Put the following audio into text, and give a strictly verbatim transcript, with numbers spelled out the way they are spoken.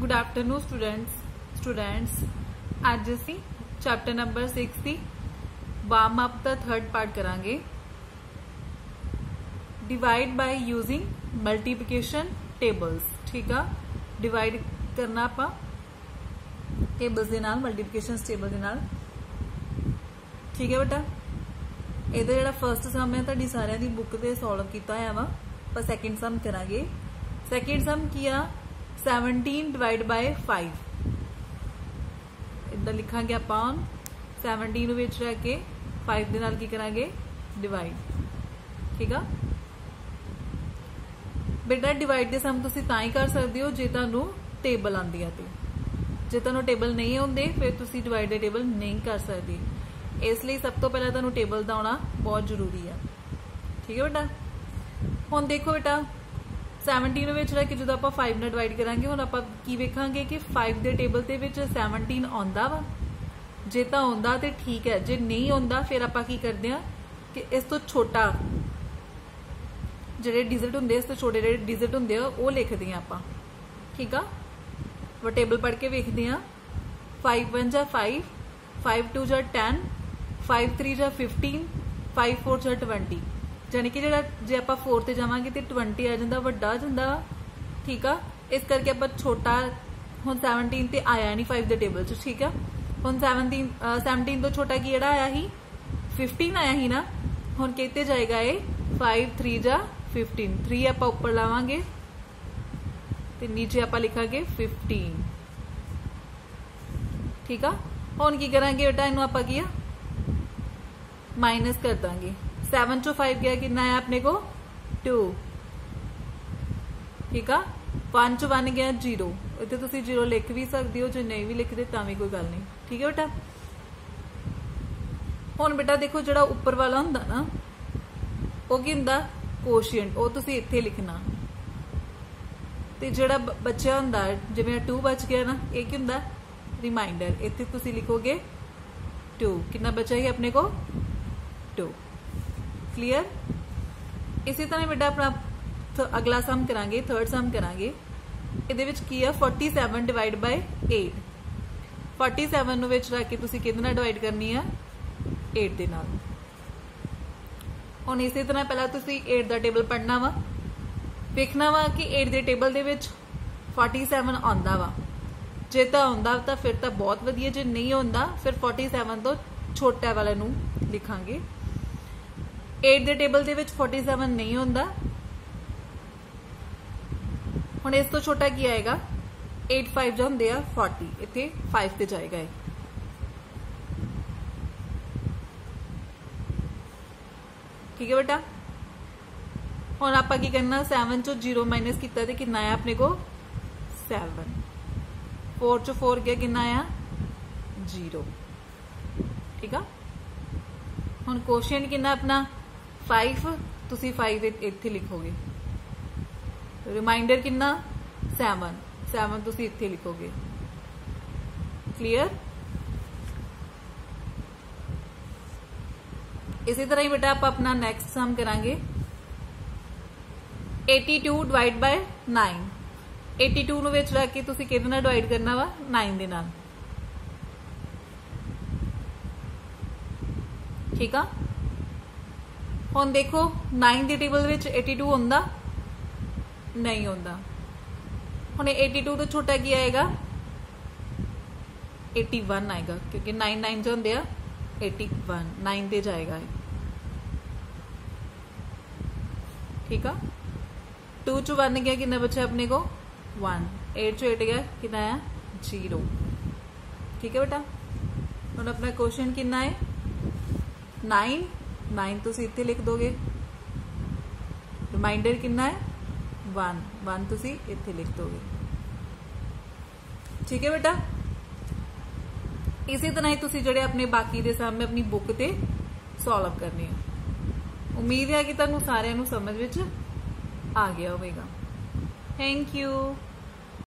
Good afternoon students students अज असी chapter number six की वार्म अप का थर्ड पार्ट करांगे। Divide by using multiplication tables. ठीक है, डिवाइड करना आपां टेबल्स दे नाल, मल्टीप्लिकेशन टेबल दे नाल। ठीक है बेटा, ਇਹਦਾ ਜਿਹੜਾ फर्स्ट सम है ਤੁਹਾਡੀ ਸਾਰਿਆਂ ਦੀ बुक ਤੇ सॉल्व ਕੀਤਾ ਹੋਇਆ ਵਾ। ਆਪਾਂ ਸੈਕਿੰਡ ਸਮ ਕਰਾਂਗੇ। ਸੈਕਿੰਡ ਸਮ ਕੀ ਆ, सैवनटीन डिवाइड बाय फाइव। इदा लिखांगे ਆਪਾਂ सैवनटीन ਵਿੱਚ रह के फाइव ਦੇ ਨਾਲ ਕੀ ਕਰਾਂਗੇ, डिवाइड। ठीक है बेटा, डिवाइड ਦੇ ਸਮ ਤੁਸੀਂ ਤਾਂ ਹੀ ਕਰ ਸਕਦੇ ਹੋ ਜੇ ਤੁਹਾਨੂੰ ਟੇਬਲ ਆਂਦੀ ਆ। ਤੇ ਜੇ ਤੁਹਾਨੂੰ ਟੇਬਲ ਨਹੀਂ ਆਉਂਦੇ ਫਿਰ ਤੁਸੀਂ डिवाइड ਦੇ ਟੇਬਲ ਨਹੀਂ ਕਰ ਸਕਦੇ। इसलिए सब तो पहले ਤੁਹਾਨੂੰ ਟੇਬਲ ਦਾ ਆਉਣਾ बहुत जरूरी है। ठीक है बेटा, ਹੁਣ देखो बेटा सैवनटीन ਵਿੱਚ रह के जो ਆਪਾਂ फाइव ਨਾਲ डिवाइड करांगे, ਹੁਣ ਆਪਾਂ ਕੀ ਵੇਖਾਂਗੇ कि फाइव ਦੇ ਟੇਬਲ ਦੇ ਵਿੱਚ सैवनटीन ਆਉਂਦਾ ਵਾ। ਜੇ ਤਾਂ ਆਉਂਦਾ ਤੇ ਠੀਕ ਹੈ, ਜੇ ਨਹੀਂ ਆਉਂਦਾ ਫਿਰ ਆਪਾਂ ਕੀ ਕਰਦੇ ਆ कि ਇਸ ਤੋਂ ਛੋਟਾ ਜਿਹੜੇ ਡਿਜਿਟ ਹੁੰਦੇ, ਇਸ ਤੋਂ ਛੋਟੇ ਜਿਹੜੇ ਡਿਜਿਟ ਹੁੰਦੇ ਆ ਉਹ ਲਿਖਦੇ ਆ ਆਪਾਂ। ਠੀਕ ਆ, ਉਹ ਟੇਬਲ ਪੜ੍ਹ ਕੇ ਵੇਖਦੇ ਆ। फाइव वन जा फाइव, फाइव टू जा टेन, फाइव थ्री जा फिफ्टीन, फाइव फोर जा ट्वेंटी। जानी कि जो जे आप फोर ते जावांगे तो ट्वेंटी आ जाता, वड्डा आ जाता। ठीक है, इस करके आप छोटा हुण सैवनटीन ते आया नहीं फाइव के टेबल च। ठीक है, हुण सैवनटीन सैवनटीन तो छोटा की जिहड़ा आया ही फिफ्टीन आया ही ना। हुण किते जाएगा ये फाइव थ्री जा फिफ्टीन, थ्री आप उपर लावांगे ते नीचे आप लिखांगे फिफ्टीन। ठीक है, हुण की करांगे बेटा, इनू आपां की माइनस कर देंगे। सैवन चो फाइव गया कितना है अपने को, टू। ठीक है, वन चो वन गया जीरो। इतने तुसी जीरो लिख भी सकते हो, जो नहीं भी लिखते तां भी कोई गल नहीं। ठीक है बेटा, हुण बेटा देखो जिहड़ा उपर वाला हुंदा ना वो की हुंदा, कोशिएंट। वो तुसी इत्थे लिखना। ते जिहड़ा बच्चा हुंदा जिवें टू बच गया ना, ये की हुंदा, रिमाइंडर। इत्थे तुसी लिखोगे टू। कितना बचा ही अपने को, टू। क्लियर। इसी तरह बेटा अपना अगला सम करांगे, थर्ड सम करांगे। इहदे विच की है forty seven divide by eight. Forty seven नूं विच रख के तुसीं किहदे नाल डिवाइड करनी है, एट दे नाल। हुण इसी तरह पहला तुसीं एट दा टेबल पढ़ना वा, वेखना वा कि एट दे टेबल दे विच फोर्टी सैवन आउंदा वा। जे तां आउंदा तां फिर तां बहुत वधिया, जे नहीं आउंदा फिर फोर्टी सैवन तो छोटा वाले नूं लिखांगे। एट दे टेबल दे विच फोर्टी सैवन नहीं होंदा। हुण इस तो छोटा की आएगा, एट फाइव जो होंदे आ फोर्टी, इत्थे फाइव ते जाएगा। ठीक है बेटा, हुण आपां की करना, सैवन चो जीरो माइनस किया तो कितना आया अपने को, सैवन। फोर चो फोर गया कितना आया, जीरो। ठीक है, हुण क्वेश्चन कितना अपना फाइव, तुसी फाइव इत्थे लिखोगे। रिमाइंडर कितना, सैवन, सैवन तुसी इत्थे लिखोगे। क्लियर। इसी तरह ही बेटा आप अपना नेक्स्ट सम करांगे। Eighty two divide by nine. Eighty two नूं विच रख के तुसी किहदे नाल डिवाइड करना वा, नाइन दे नाल। ठीक है, हुण देखो नाइन के टेबल विच एटी टू होंदा नहीं होंदा। हुण एटी टू तो छोटा की आएगा, एटी वन आएगा, क्योंकि नाइन नाइन जो होंदे आ एटी वन, नाइन ते जाएगा। ठीक है, टू चो वन गया कितना बचा अपने को, वन। एट चो एट गया कितना आया, जीरो। ठीक है बेटा, हुण अपना क्वेश्चन कितना है, नाइन। नाइन तुसी इत्थे लिख दोगे। रिमाइंडर कितना है, वन, वन तुसी इत्थे लिख दोगे। ठीक है बेटा, इसी तरह ही तुसी जिहड़े अपने बाकी दे सम अपनी बुक ते सॉल्व करने। उम्मीद है कि तुहानू सारिआं नू समझ विच आ गया होवेगा। Thank you.